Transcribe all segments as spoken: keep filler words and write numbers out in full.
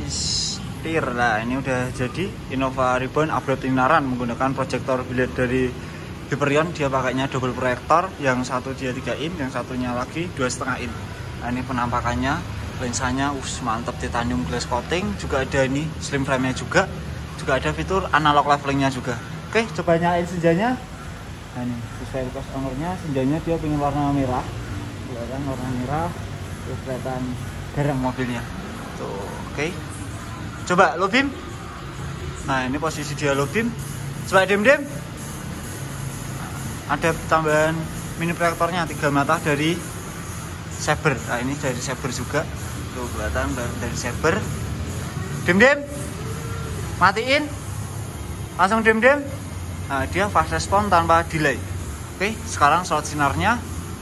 setir. Nah ini udah jadi Innova Reborn upgrade Inaran menggunakan proyektor biled dari Hyperion. Dia pakainya double proyektor, yang satu dia tiga in, yang satunya lagi dua setengah in. Nah ini penampakannya, lensanya us mantep, titanium glass coating, juga ada ini slim frame nya juga, juga ada fitur analog levelingnya juga. Oke, coba nyalain senjanya. Nah ini sesuai request ownernya, senjanya dia pengen warna merah, kelihatan warna merah, terus kelihatan garang mobilnya tuh. Oke, coba low beam. Nah ini posisi dia low beam, coba dim dim. Ada tambahan mini proyektornya tiga mata dari Saber. Nah ini dari Saber juga tuh, kelihatan dari Saber. Dim dim, matiin, langsung dim dim. Nah dia fast respon tanpa delay. Oke, sekarang slot sinarnya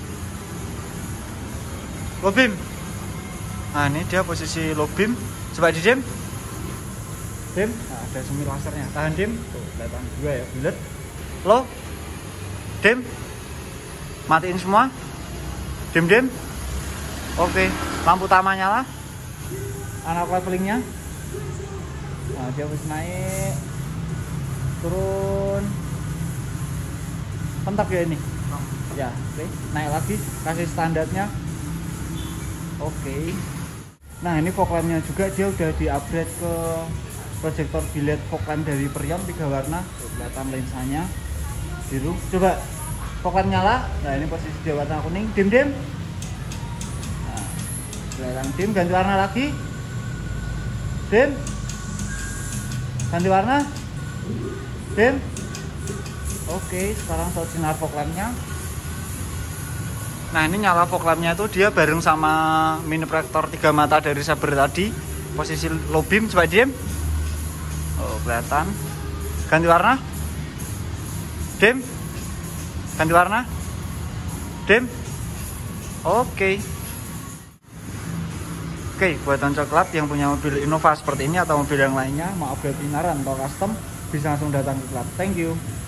low beam. Nah ini dia posisi low beam, coba di dim dim. Nah, ada semi lasernya, tahan dim tuh, kelihatan dua ya, bulat. Low dim, matiin semua, dim dim. Oke, lampu utama nyala, analog levelingnya. Nah dia harus naik turun pentak ya ini ya. Oke, naik lagi, kasih standarnya. Oke, nah ini fog lampnya juga dia udah di upgrade ke proyektor biled fog lamp dari Hyperion tiga warna. Tuh, kelihatan lensanya biru. Coba fog lamp nyala. Nah ini posisi dia warna kuning, dim dim. Nah, kelihatan dim, ganti warna lagi, dim, ganti warna, dim. Oke, sekarang slot sinar fog lampnya. Nah ini nyala fog lampnya itu dia bareng sama mini proyektor tiga mata dari Saber tadi. Posisi low beam, coba diem. Oh kelihatan. Ganti warna, dim, ganti warna, dim. Oke. Oke, buatan coklat yang punya mobil Innova seperti ini atau mobil yang lainnya mau upgrade Inaran atau custom, bisa langsung datang ke Club. Thank you.